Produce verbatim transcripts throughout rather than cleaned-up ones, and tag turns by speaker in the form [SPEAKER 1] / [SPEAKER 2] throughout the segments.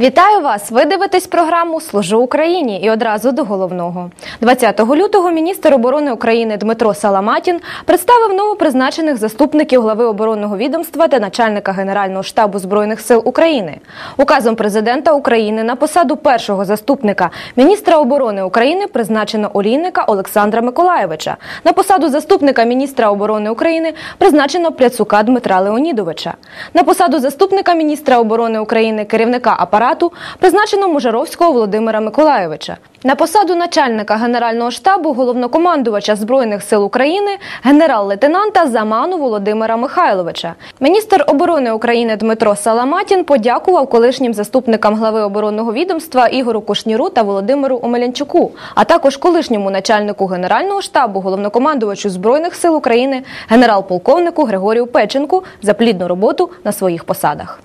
[SPEAKER 1] Вітаю вас! Ви дивитесь програму «Служу Україні» і одразу до головного. двадцятого лютого міністр оборони України Дмитро Саламатін представив новопризначених заступників глави оборонного відомства та начальника Генерального штабу Збройних сил України. Указом президента України на посаду першого заступника міністра оборони України призначено Олійника Олександра Миколайовича. На посаду заступника міністра оборони України призначено Пляцука Дмитра Леонідовича. На посаду заступника міністра оборони України керівника апарату призначено Можаровського Володимира Миколайовича. На посаду начальника Генерального штабу головнокомандувача Збройних сил України генерал-лейтенанта Заману Володимира Михайловича. Міністр оборони України Дмитро Саламатін подякував колишнім заступникам глави оборонного відомства Ігору Кушніру та Володимиру Омелянчуку, а також колишньому начальнику Генерального штабу головнокомандувачу Збройних сил України генерал-полковнику Григорію Печенку за плідну роботу на своїх посадах.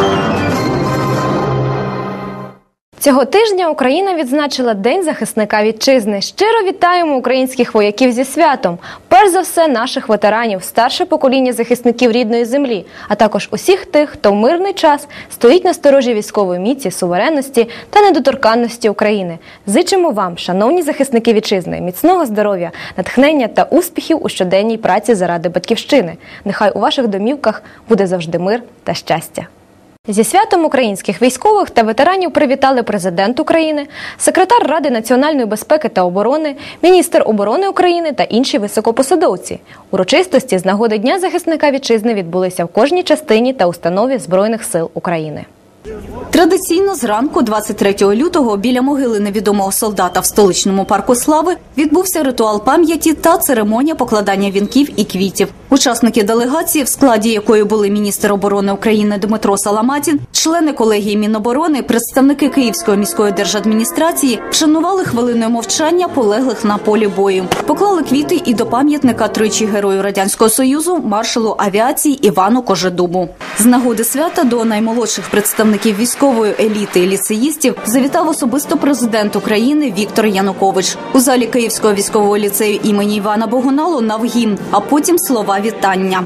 [SPEAKER 1] Цього тижня Україна відзначила День захисника вітчизни. Щиро вітаємо українських вояків зі святом. Перш за все наших ветеранів, старше покоління захисників рідної землі, а також усіх тих, хто в мирний час стоїть на сторожі військової міці, суверенності та недоторканності України. Зичимо вам, шановні захисники вітчизни, міцного здоров'я, натхнення та успіхів у щоденній праці заради батьківщини. Нехай у ваших домівках буде завжди мир та щастя. Зі святом українських військових та ветеранів привітали президент України, секретар Ради національної безпеки та оборони, міністр оборони України та інші високопосадовці. Урочистості з нагоди Дня захисника вітчизни відбулися в кожній частині та установі Збройних сил України.
[SPEAKER 2] Традиційно зранку двадцять третього лютого біля могили невідомого солдата в столичному парку Слави відбувся ритуал пам'яті та церемонія покладання вінків і квітів. Учасники делегації, в складі якої були міністр оборони України Дмитро Саламатін, члени колегії Міноборони, представники Київської міської держадміністрації, вшанували хвилиною мовчання полеглих на полі бою. Поклали квіти і до пам'ятника тричі Герою Радянського Союзу маршалу авіації Івану Кожедубу. З нагоди свята до наймолодших представників військової еліти і ліцеїстів завітав особисто президент України Віктор Янукович. У залі Київського військового ліцею імені Івана Богуна лунав гімн, а потім слова вітання.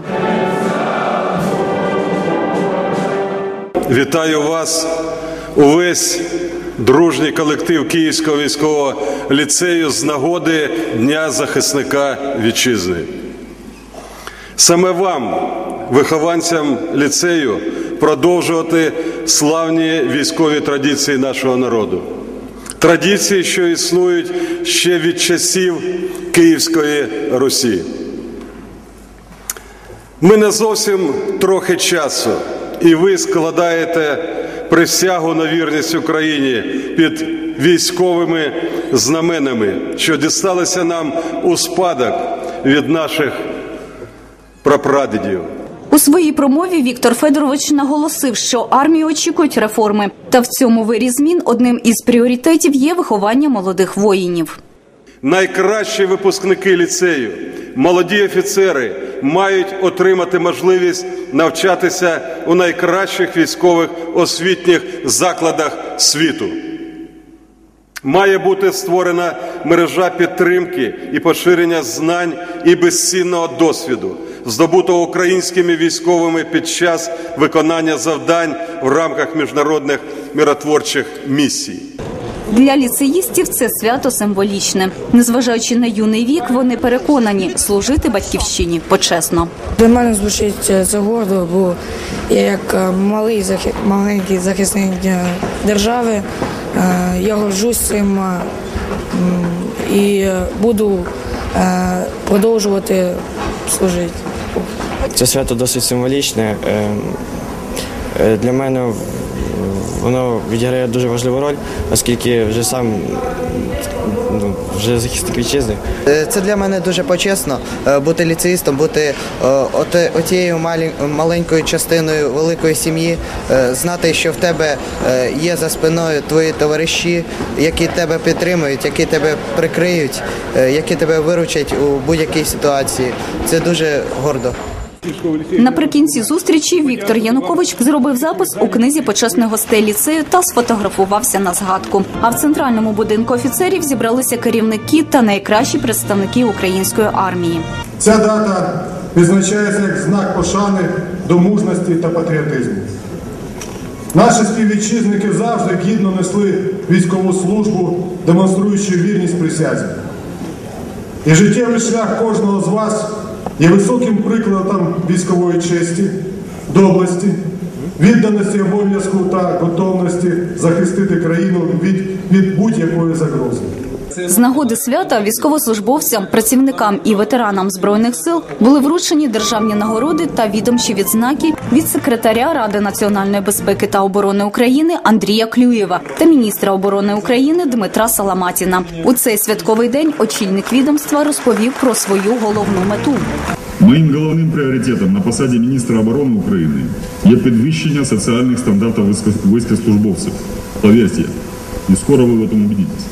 [SPEAKER 3] Вітаю вас, увесь дружній колектив Київського військового ліцею з нагоди Дня захисника вітчизни. Саме вам, вихованцям ліцею, продовжувати славні військові традиції нашого народу. Традиції, що існують ще від часів Київської Русі. Ми не зовсім трохи часу, і ви складаєте присягу на вірність Україні під військовими знаменами, що дісталися нам у спадок від наших прапрадідів.
[SPEAKER 2] У своїй промові Віктор Федорович наголосив, що армію очікують реформи. Та в цьому вирі змін одним із пріоритетів є виховання молодих воїнів.
[SPEAKER 3] Найкращі випускники ліцею, молоді офіцери мають отримати можливість навчатися у найкращих військових освітніх закладах світу. Має бути створена мережа підтримки і поширення знань і безцінного досвіду, здобутого українськими військовими під час виконання завдань в рамках міжнародних миротворчих місій.
[SPEAKER 2] Для ліцеїстів це свято символічне. Незважаючи на юний вік, вони переконані – служити батьківщині почесно.
[SPEAKER 4] Для мене звучить це гордо, бо я як малий, маленький захисник держави, я горджусь цим і буду продовжувати служити.
[SPEAKER 5] Це свято досить символічне. Для мене воно відіграє дуже важливу роль, оскільки вже сам ну, вже захисник вітчизни.
[SPEAKER 6] Це для мене дуже почесно бути ліцеїстом, бути отією маленькою частиною великої сім'ї, знати, що в тебе є за спиною твої товариші, які тебе підтримують, які тебе прикриють, які тебе виручать у будь-якій ситуації. Це дуже гордо.
[SPEAKER 2] Наприкінці зустрічі Віктор Янукович зробив запис у книзі почесних гостей ліцею та сфотографувався на згадку. А в центральному будинку офіцерів зібралися керівники та найкращі представники української армії.
[SPEAKER 7] Ця дата відзначається як знак пошани до мужності та патріотизму. Наші співвітчизники завжди гідно несли військову службу, демонструючи вірність присязі. І життєвий шлях кожного з вас є високим прикладом військової честі, доблесті, відданості обов'язку та готовності захистити країну від, від будь-якої загрози.
[SPEAKER 2] З нагоди свята військовослужбовцям, працівникам і ветеранам Збройних сил були вручені державні нагороди та відомчі відзнаки від секретаря Ради національної безпеки та оборони України Андрія Клюєва та міністра оборони України Дмитра Саламатіна. У цей святковий день очільник відомства розповів про свою головну мету.
[SPEAKER 8] Моїм головним пріоритетом на посаді міністра оборони України є підвищення соціальних стандартів військовослужбовців. Повірте, і скоро ви в цьому убедитесь.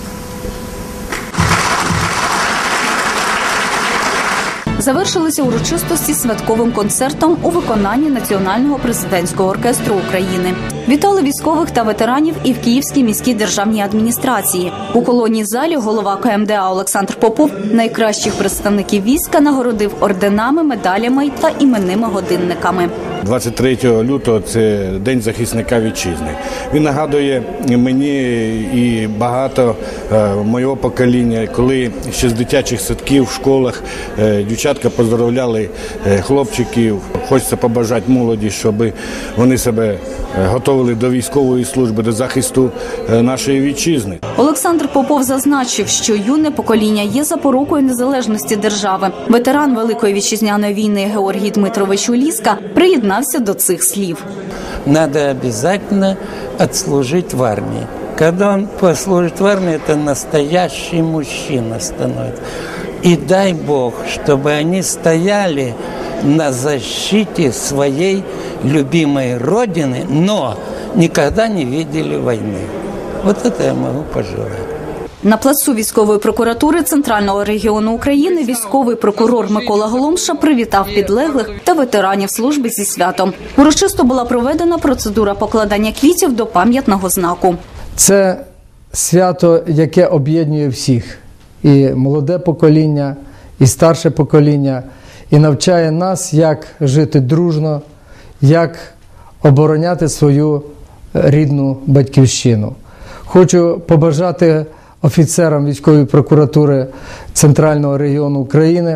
[SPEAKER 2] Завершилися урочистості святковим концертом у виконанні Національного президентського оркестру України. Вітали військових та ветеранів і в Київській міській державній адміністрації. У колонній залі голова ка ем де а Олександр Попов найкращих представників війська нагородив орденами, медалями та іменними годинниками.
[SPEAKER 9] двадцять третього лютого – це День захисника вітчизни. Він нагадує мені і багато е, моєго покоління, коли ще з дитячих садків в школах е, дівчатка поздоровляли е, хлопчиків. Хочеться побажати молоді, щоб вони себе готували до військової служби, до захисту е, нашої вітчизни.
[SPEAKER 2] Олександр Попов зазначив, що юне покоління є запорукою незалежності держави. Ветеран Великої вітчизняної війни Георгій Дмитрович Уліска приєднався до цих слів.
[SPEAKER 10] Надо обязательно отслужить в армии. Когда он послужит в армии, это настоящий мужчина становится. И дай Бог, чтобы они стояли на защите своей любимой родины, но никогда не видели войны. Вот это я могу пожелать.
[SPEAKER 2] На плацу військової прокуратури Центрального регіону України військовий прокурор Микола Голомша привітав підлеглих та ветеранів служби зі святом. Урочисто була проведена процедура покладання квітів до пам'ятного знаку.
[SPEAKER 11] Це свято, яке об'єднує всіх. І молоде покоління, і старше покоління, і навчає нас, як жити дружно, як обороняти свою рідну батьківщину. Хочу побажати офіцерам військової прокуратури Центрального регіону України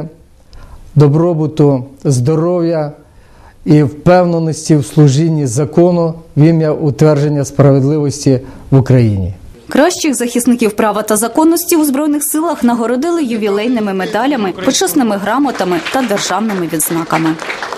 [SPEAKER 11] добробуту, здоров'я і впевненості в служінні закону в ім'я утвердження справедливості в Україні.
[SPEAKER 2] Кращих захисників права та законності у Збройних силах нагородили ювілейними медалями, почесними грамотами та державними відзнаками.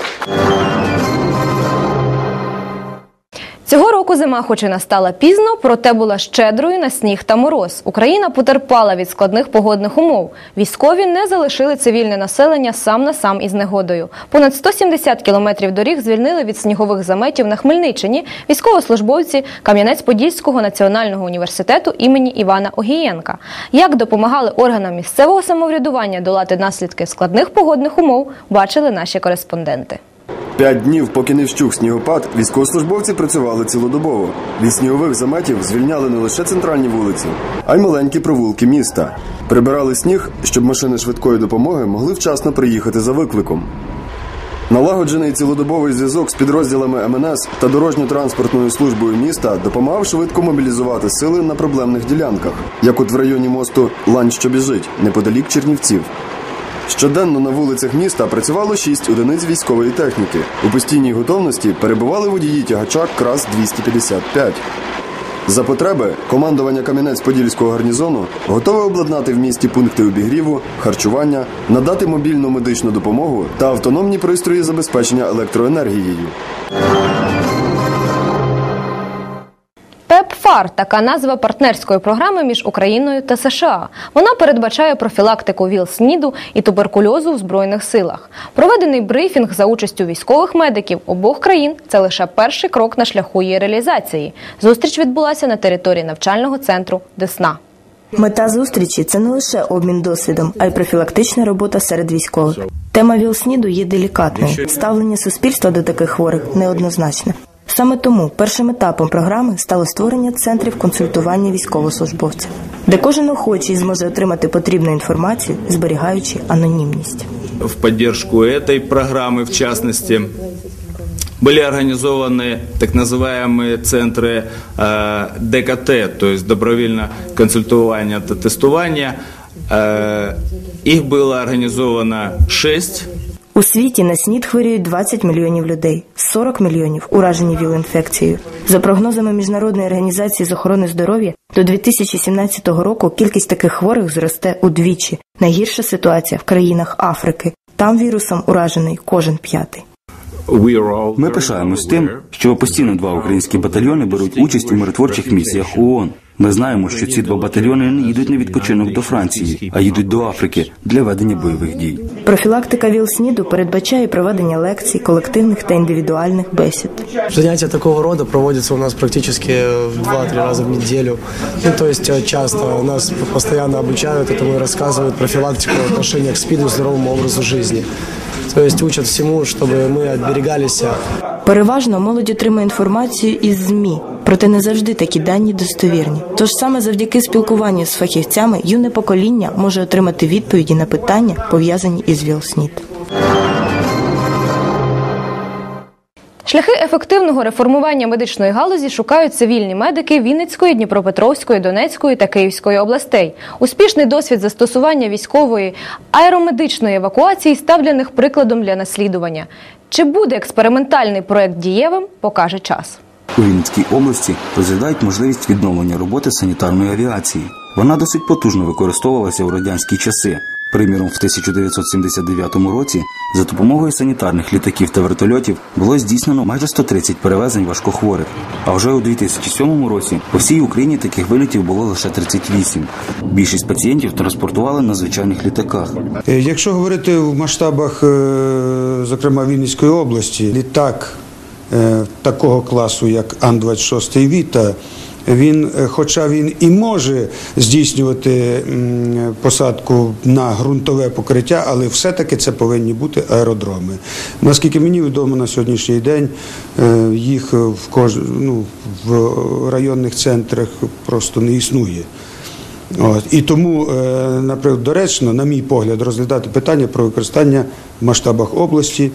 [SPEAKER 1] Цього року зима хоч і настала пізно, проте була щедрою на сніг та мороз. Україна потерпала від складних погодних умов. Військові не залишили цивільне населення сам на сам із негодою. Понад сто сімдесят кілометрів доріг звільнили від снігових заметів на Хмельниччині військовослужбовці Кам'янець-Подільського національного університету імені Івана Огієнка. Як допомагали органам місцевого самоврядування долати наслідки складних погодних умов, бачили наші кореспонденти.
[SPEAKER 12] П'ять днів, поки не вщух снігопад, військовослужбовці працювали цілодобово. Від снігових заметів звільняли не лише центральні вулиці, а й маленькі провулки міста. Прибирали сніг, щоб машини швидкої допомоги могли вчасно приїхати за викликом. Налагоджений цілодобовий зв'язок з підрозділами ем ен ес та дорожньо-транспортною службою міста допомагав швидко мобілізувати сили на проблемних ділянках, як от в районі мосту «Лань, що біжить», неподалік Чернівців. Щоденно на вулицях міста працювало шість одиниць військової техніки. У постійній готовності перебували водії тягача КРАС двісті п'ятдесят п'ять. За потреби командування Кам'янець-Подільського гарнізону готове обладнати в місті пункти обігріву, харчування, надати мобільну медичну допомогу та автономні пристрої забезпечення електроенергією.
[SPEAKER 1] ПЕПФАР – така назва партнерської програми між Україною та США. Вона передбачає профілактику ВІЛ-СНІДу і туберкульозу в Збройних силах. Проведений брифінг за участю військових медиків обох країн – це лише перший крок на шляху її реалізації. Зустріч відбулася на території навчального центру «Десна».
[SPEAKER 13] Мета зустрічі – це не лише обмін досвідом, а й профілактична робота серед військових. Тема ВІЛ-СНІДу є делікатною. Ставлення суспільства до таких хворих неоднозначне. Саме тому першим етапом програми стало створення центрів консультування військовослужбовців, де кожен охочий зможе отримати потрібну інформацію, зберігаючи анонімність.
[SPEAKER 14] В підтримку цієї програми, в частності, Были организованы так называемые центры э, Д К Т, то есть добровольное консультирование та тестування. Э, их было организовано шесть.
[SPEAKER 13] У світі на СНІД хворіють двадцять мільйонів людей, сорок мільйонів уражені ВІЛ-інфекцією. За прогнозами Міжнародної організації з охорони здоров'я, до дві тисячі сімнадцятого року кількість таких хворих зросте удвічі. Найгірша ситуація в країнах Африки. Там вірусом уражений кожен п'ятий.
[SPEAKER 15] Ми пишаємось тим, що постійно два українські батальйони беруть участь у миротворчих місіях ООН. Ми знаємо, що ці два батальйони не їдуть на відпочинок до Франції, а їдуть до Африки для ведення бойових дій.
[SPEAKER 13] Профілактика ВІЛ-СНІДу передбачає проведення лекцій, колективних та індивідуальних бесід.
[SPEAKER 16] Заняття такого роду проводяться у нас практически два-три рази в неделю. Ну, то есть часто нас постоянно обучают этому и рассказывают профилактику отношения к СПИДу и здоровому образу жизни. То есть учат всему, чтобы мы оберегалися.
[SPEAKER 13] Переважно молодь отримує інформацію із ЗМІ, проте не завжди такі дані достовірні. Тож саме завдяки спілкуванню з фахівцями юне покоління може отримати відповіді на питання, пов'язані із ВІЛ-СНІД.
[SPEAKER 1] Шляхи ефективного реформування медичної галузі шукають цивільні медики Вінницької, Дніпропетровської, Донецької та Київської областей. Успішний досвід застосування військової аеромедичної евакуації став для них прикладом для наслідування. Чи буде експериментальний проект дієвим, покаже час.
[SPEAKER 15] У Вінницькій області розглядають можливість відновлення роботи санітарної авіації. Вона досить потужно використовувалася у радянські часи. Приміром, в тисяча дев'ятсот сімдесят дев'ятому році за допомогою санітарних літаків та вертольотів було здійснено майже сто тридцять перевезень важкохворих. А вже у дві тисячі сьомому році по всій Україні таких вилітів було лише тридцять вісім. Більшість пацієнтів транспортували на звичайних літаках.
[SPEAKER 17] Якщо говорити в масштабах, зокрема, Вінницької області, літак такого класу, як Ан двадцять шість Віта, він, хоча він і може здійснювати посадку на ґрунтове покриття, але все-таки це повинні бути аеродроми. Наскільки мені відомо на сьогоднішній день, їх в, кож... ну, в районних центрах просто не існує. От. І тому, наприклад, доречно, на мій погляд, розглядати питання про використання в масштабах області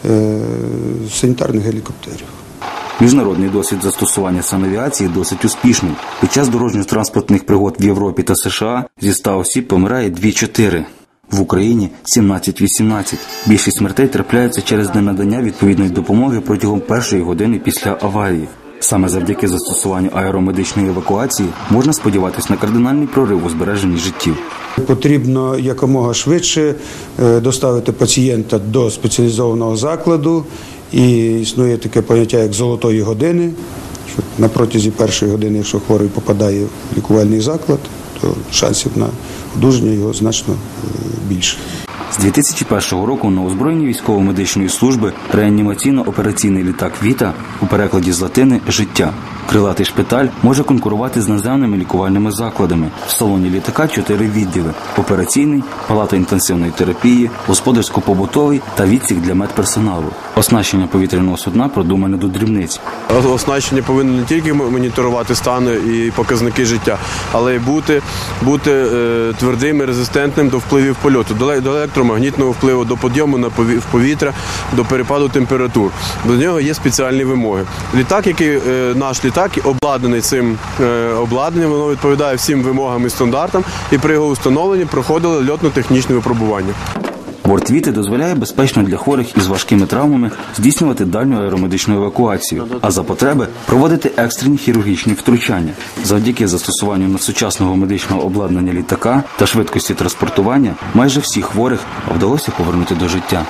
[SPEAKER 17] санітарних гелікоптерів.
[SPEAKER 15] Міжнародний досвід застосування санавіації досить успішний. Під час дорожньо-транспортних пригод в Європі та США зі ста осіб помирає дві-чотири. В Україні – сімнадцять-вісімнадцять. Більшість смертей трапляються через ненадання відповідної допомоги протягом першої години після аварії. Саме завдяки застосуванню аеромедичної евакуації можна сподіватися на кардинальний прорив у збереженні життів.
[SPEAKER 17] Потрібно якомога швидше доставити пацієнта до спеціалізованого закладу. І існує таке поняття, як золотої години, що на протязі першої години, якщо хворий попадає в лікувальний заклад, то шансів на одужання його значно більше.
[SPEAKER 15] З дві тисячі першого року на озброєнні військово-медичної служби реанімаційно-операційний літак «Віта» у перекладі з латини «життя». Крилатий шпиталь може конкурувати з наземними лікувальними закладами. В салоні літака чотири відділи – операційний, палата інтенсивної терапії, господарсько-побутовий та відсік для медперсоналу. Оснащення повітряного судна продумане до дрібниць.
[SPEAKER 18] Оснащення повинно не тільки моніторувати стан і показники життя, але й бути, бути е, твердим і резистентним до впливів польоту, до, до електромагнітного впливу, до підйому на пові, в повітря, до перепаду температур. До нього є спеціальні вимоги. Літак, який е, наш літак, обладнаний цим е, обладнанням, воно відповідає всім вимогам і стандартам, і при його встановленні проходили льотно-технічне випробування.
[SPEAKER 15] Борт «Віти» дозволяє безпечно для хворих із важкими травмами здійснювати дальню аеромедичну евакуацію, а за потреби проводити екстрені хірургічні втручання. Завдяки застосуванню надсучасного медичного обладнання літака та швидкості транспортування майже всіх хворих вдалося повернути до життя.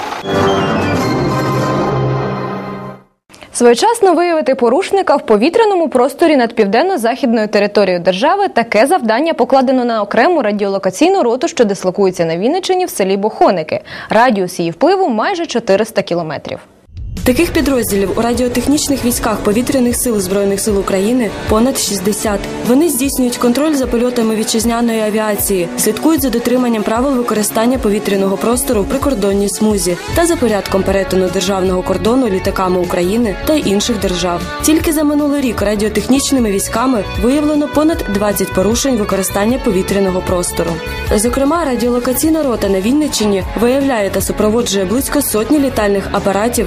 [SPEAKER 1] Своєчасно виявити порушника в повітряному просторі над південно-західною територією держави – таке завдання покладено на окрему радіолокаційну роту, що дислокується на Вінниччині в селі Бохоники. Радіус її впливу – майже чотириста кілометрів.
[SPEAKER 19] Таких підрозділів у радіотехнічних військах Повітряних сил Збройних сил України понад шістдесят. Вони здійснюють контроль за польотами вітчизняної авіації, слідкують за дотриманням правил використання повітряного простору в прикордонній смузі та за порядком перетину державного кордону літаками України та інших держав. Тільки за минулий рік радіотехнічними військами виявлено понад двадцять порушень використання повітряного простору. Зокрема, радіолокаційна рота на Вінниччині виявляє та супроводжує близько сотні літальних апаратів за добу.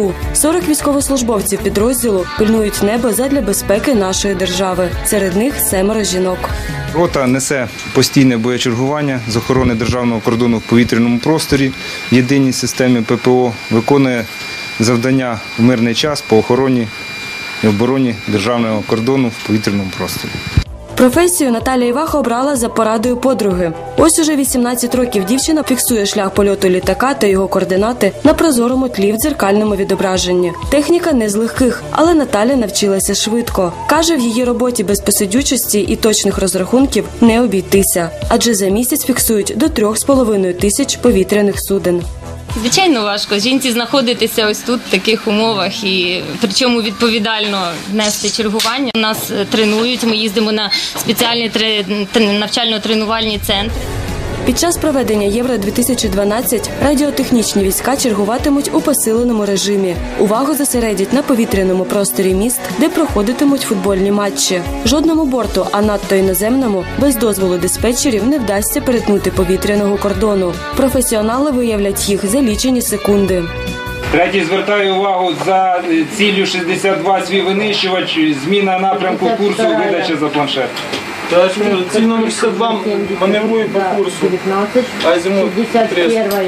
[SPEAKER 19] добу. сорок військовослужбовців підрозділу пильнують небо задля безпеки нашої держави. Серед них семеро жінок.
[SPEAKER 20] Рота несе постійне боєчергування з охорони державного кордону в повітряному просторі в єдиній системі ППО, виконує завдання в мирний час по охороні і обороні державного кордону в повітряному просторі.
[SPEAKER 19] Професію Наталія Іваха обрала за порадою подруги. Ось уже вісімнадцять років дівчина фіксує шлях польоту літака та його координати на прозорому тлі в дзеркальному відображенні. Техніка не з легких, але Наталя навчилася швидко. Каже, в її роботі без посидючості і точних розрахунків не обійтися. Адже за місяць фіксують до трьох з половиною тисяч повітряних суден.
[SPEAKER 21] Звичайно, важко. Жінці знаходитися ось тут, в таких умовах, і причому відповідально нести чергування. Нас тренують, ми їздимо на спеціальні навчально-тренувальні центри.
[SPEAKER 19] Під час проведення Євро дві тисячі дванадцять радіотехнічні війська чергуватимуть у посиленому режимі. Увагу зосередять на повітряному просторі міст, де проходитимуть футбольні матчі. Жодному борту, а надто іноземному, без дозволу диспетчерів не вдасться перетнути повітряного кордону. Професіонали виявлять їх за лічені секунди.
[SPEAKER 22] Третій, звертаю увагу, за ціллю шістдесят два свій винищувач, зміна напрямку курсу, видача за планшет.
[SPEAKER 23] Ціль номер шістдесят два маневрує по курсу. Азимут триста.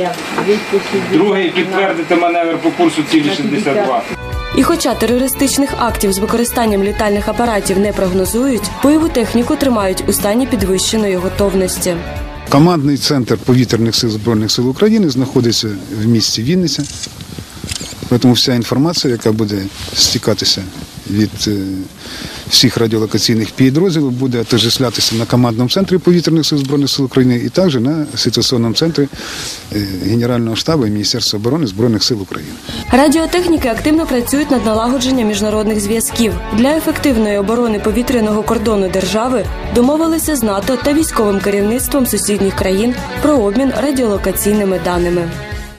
[SPEAKER 22] Другий, підтвердити маневр по курсу цілі шістдесят два.
[SPEAKER 19] І хоча терористичних актів з використанням літальних апаратів не прогнозують, бойову техніку тримають у стані підвищеної готовності.
[SPEAKER 24] Командний центр повітряних сил Збройних сил України знаходиться в місті Вінниця. Тому вся інформація, яка буде стікатися від всіх радіолокаційних підрозділів, буде отождествлятися на командному центрі повітряних сил Збройних сил України і також на ситуаційному центрі Генерального штабу і Міністерства оборони Збройних сил України.
[SPEAKER 19] Радіотехніки активно працюють над налагодженням міжнародних зв'язків. Для ефективної оборони повітряного кордону держави домовилися з НАТО та військовим керівництвом сусідніх країн про обмін радіолокаційними даними.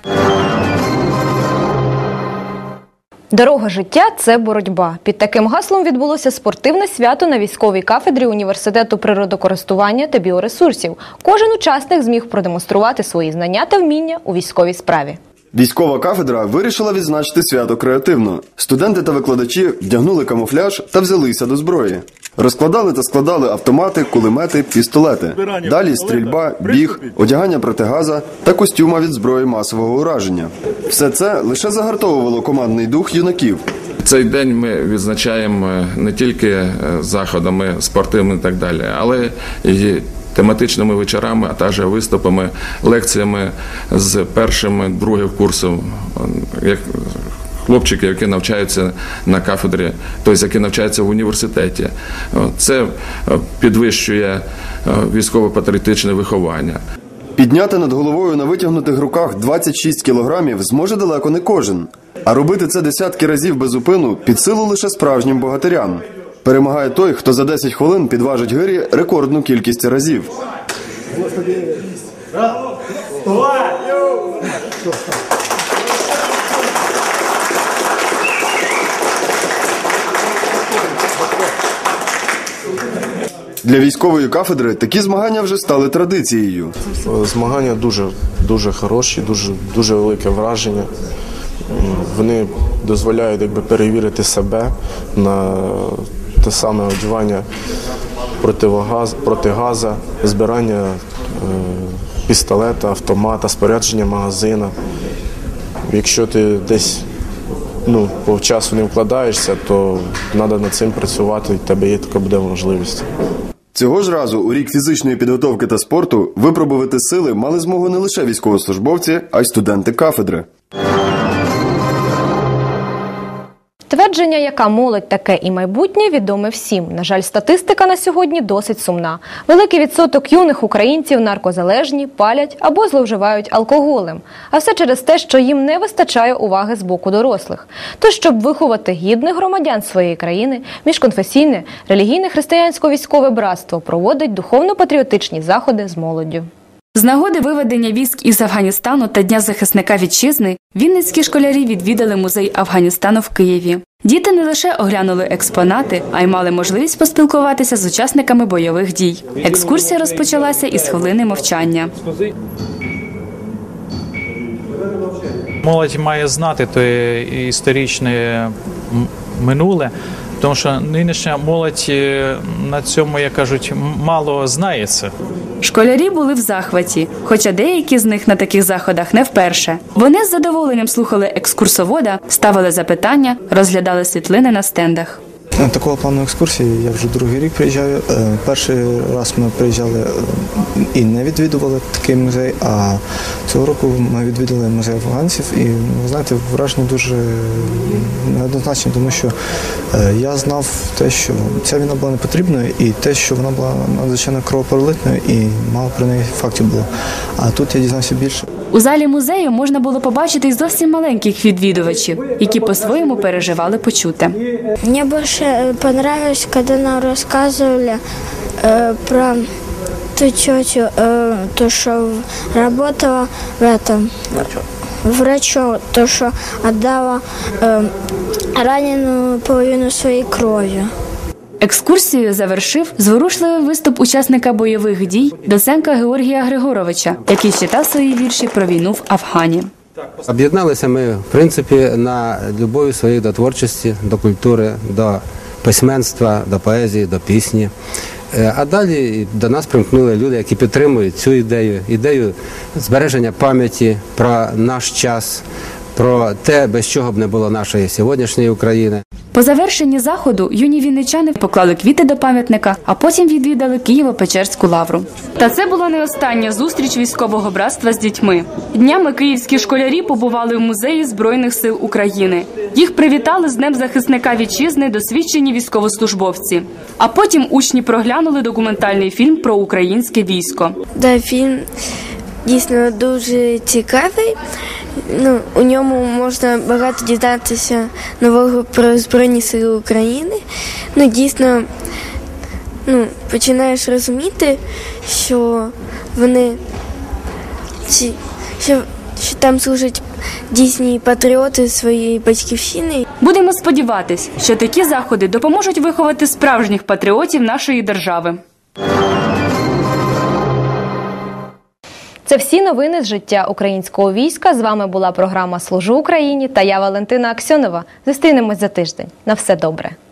[SPEAKER 1] Дорога життя – це боротьба. Під таким гаслом відбулося спортивне свято на військовій кафедрі Університету природокористування та біоресурсів. Кожен учасник зміг продемонструвати свої знання та вміння у військовій справі.
[SPEAKER 12] Військова кафедра вирішила відзначити свято креативно. Студенти та викладачі вдягнули камуфляж та взялися до зброї. Розкладали та складали автомати, кулемети, пістолети. Далі стрільба, біг, одягання протигаза та костюма від зброї масового ураження. Все це лише загартовувало командний дух юнаків.
[SPEAKER 25] Цей день ми відзначаємо не тільки заходами спортивними і так далі, але і тематичними вечорами, а також виступами, лекціями з першим, другим курсом, як хлопчики, які навчаються на кафедрі, тобто які навчаються в університеті. Це підвищує військово-патріотичне виховання.
[SPEAKER 12] Підняти над головою на витягнутих руках двадцять шість кілограмів зможе далеко не кожен. А робити це десятки разів без зупину під силу лише справжнім богатирям. Перемагає той, хто за десять хвилин підважить гирі рекордну кількість разів. Для військової кафедри такі змагання вже стали традицією.
[SPEAKER 16] Змагання дуже, дуже хороші, дуже, дуже велике враження. Вони дозволяють якби перевірити себе на те саме одягання противогаз, протигаза, збирання е, пістолета, автомата, спорядження магазина. Якщо ти десь ну, по часу не вкладаєшся, то треба над цим працювати, і в тебе є така буде можливість.
[SPEAKER 12] Цього ж разу у рік фізичної підготовки та спорту випробувати сили мали змогу не лише військовослужбовці, а й студенти кафедри.
[SPEAKER 1] Твердження, яка молодь таке і майбутнє, відоме всім. На жаль, статистика на сьогодні досить сумна. Великий відсоток юних українців наркозалежні, палять або зловживають алкоголем. А все через те, що їм не вистачає уваги з боку дорослих. Тож, щоб виховати гідних громадян своєї країни, міжконфесійне, релігійне християнсько-військове братство проводить духовно-патріотичні заходи з молоддю.
[SPEAKER 2] З нагоди виведення військ із Афганістану та Дня захисника вітчизни вінницькі школярі відвідали музей Афганістану в Києві. Діти не лише оглянули експонати, а й мали можливість поспілкуватися з учасниками бойових дій. Екскурсія розпочалася із хвилини мовчання.
[SPEAKER 3] Молодь має знати те історичне минуле, тому що нинішня молодь на цьому, як кажуть, мало знається.
[SPEAKER 4] Школярі були в захваті, хоча деякі з них на таких заходах не вперше. Вони з задоволенням слухали екскурсовода, ставили запитання, розглядали світлини на стендах.
[SPEAKER 5] Такого плану екскурсії я вже другий рік приїжджаю. Перший раз ми приїжджали і не відвідували такий музей, а цього року ми відвідали музей афганців. І, ви знаєте, враження дуже неоднозначне, тому що я знав те, що ця війна була не потрібною, і те, що вона була надзвичайно кровопролитною, і мало про неї фактів було. А тут я дізнався більше.
[SPEAKER 4] У залі музею можна було побачити й зовсім маленьких відвідувачів, які по-своєму переживали почуте.
[SPEAKER 6] Мені більше понравилось, коли нам розказували э, про ту тетю, э, то, що працювала в этом, врачом, то, що віддала э, ранену половину своєї крові.
[SPEAKER 4] Екскурсію завершив зворушливий виступ учасника бойових дій Доценка Георгія Григоровича, який читав свої вірші про війну в Афгані.
[SPEAKER 7] Об'єдналися ми, в принципі, на любові своїх до творчості, до культури, до письменства, до поезії, до пісні. А далі до нас примкнули люди, які підтримують цю ідею, ідею збереження пам'яті про наш час, про те, без чого б не було нашої сьогоднішньої України.
[SPEAKER 4] По завершенні заходу юні вінничани поклали квіти до пам'ятника, а потім відвідали Києво-Печерську лавру. Та це була не остання зустріч військового братства з дітьми. Днями київські школярі побували в музеї Збройних сил України. Їх привітали з Днем захисника вітчизни досвідчені військовослужбовці. А потім учні проглянули документальний фільм про українське військо.
[SPEAKER 6] Да, фільм дійсно дуже цікавий. Ну, у ньому можна багато дізнатися нового про Збройні Сили України. Ну, дійсно, ну, починаєш розуміти, що вони, що, що там служать дійсні патріоти своєї батьківщини.
[SPEAKER 4] Будемо сподіватись, що такі заходи допоможуть виховати справжніх патріотів нашої держави.
[SPEAKER 1] Це всі новини з життя українського війська. З вами була програма «Служу Україні» та я, Валентина Аксьонова. Зустрінемось за тиждень. На все добре.